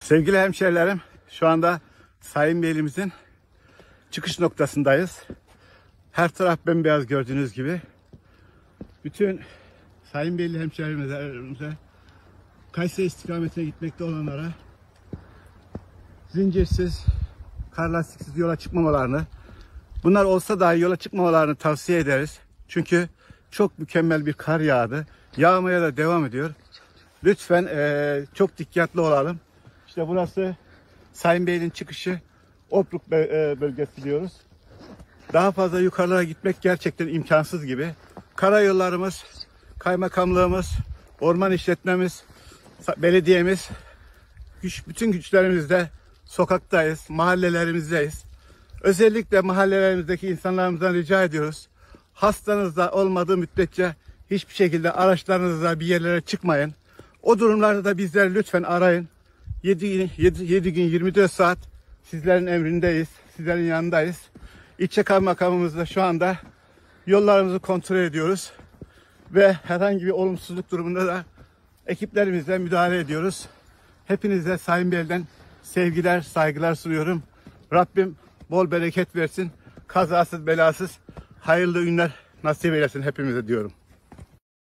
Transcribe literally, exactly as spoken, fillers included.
Sevgili hemşehrilerim, şu anda Sayın Beyliğimizin çıkış noktasındayız. Her taraf bembeyaz gördüğünüz gibi. Bütün Sayın Beyli hemşehrilerimize, Kayseri istikametine gitmekte olanlara zincirsiz, kar lastiksiz yola çıkmamalarını, bunlar olsa dahi yola çıkmamalarını tavsiye ederiz. Çünkü çok mükemmel bir kar yağdı. Yağmaya da devam ediyor. Lütfen e, çok dikkatli olalım. İşte burası Sayın Beyliğin çıkışı, Obruk bölgesi diyoruz. Daha fazla yukarılara gitmek gerçekten imkansız gibi. Karayollarımız, kaymakamlığımız, orman işletmemiz, belediyemiz, güç, bütün güçlerimizle sokaktayız, mahallelerimizdeyiz. Özellikle mahallelerimizdeki insanlarımızdan rica ediyoruz. Hastanız da olmadığı müddetçe hiçbir şekilde araçlarınızla bir yerlere çıkmayın. O durumlarda da bizleri lütfen arayın. yedi gün yirmi dört saat sizlerin emrindeyiz, sizlerin yanındayız. İlçe kaymakamımızla şu anda yollarımızı kontrol ediyoruz. Ve herhangi bir olumsuzluk durumunda da ekiplerimizle müdahale ediyoruz. Hepinize Sayın Bey'den sevgiler, saygılar sunuyorum. Rabbim bol bereket versin. Kazasız belasız hayırlı günler nasip eylesin hepimize diyorum.